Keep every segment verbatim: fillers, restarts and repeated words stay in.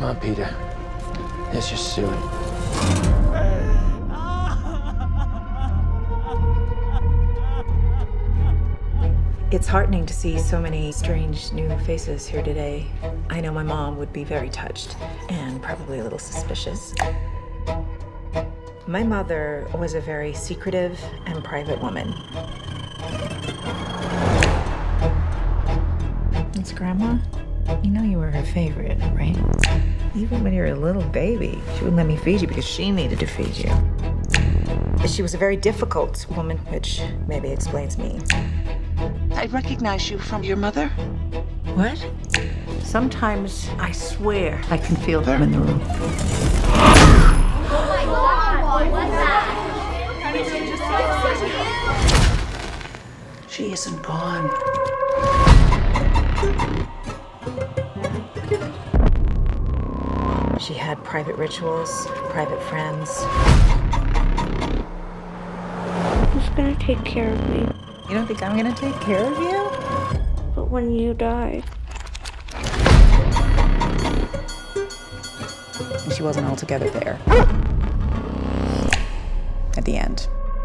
Come on, Peter. Let's just do it. It's heartening to see so many strange new faces here today. I know my mom would be very touched and probably a little suspicious. My mother was a very secretive and private woman. It's Grandma. You know you were her favorite, right? Even when you were a little baby, she wouldn't let me feed you because she needed to feed you. She was a very difficult woman, which maybe explains me. I recognize you from your mother. What? Sometimes I swear I can feel them in the room. Oh my God! What's that? She isn't gone. She had private rituals, private friends. Who's gonna take care of me? You don't think I'm gonna take care of you? But when you die... She wasn't altogether there. At the end.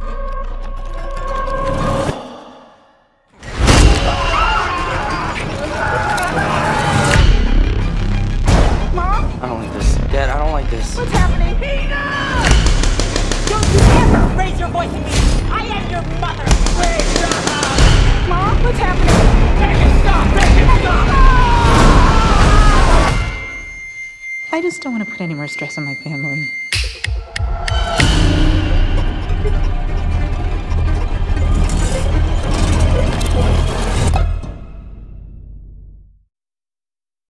I don't like this. Dad, I don't like this. What's happening? Peter! Don't you ever raise your voice at me! I am your mother! Raise your house! Mom, what's happening? Make it stop! Make it stop! I just don't want to put any more stress on my family.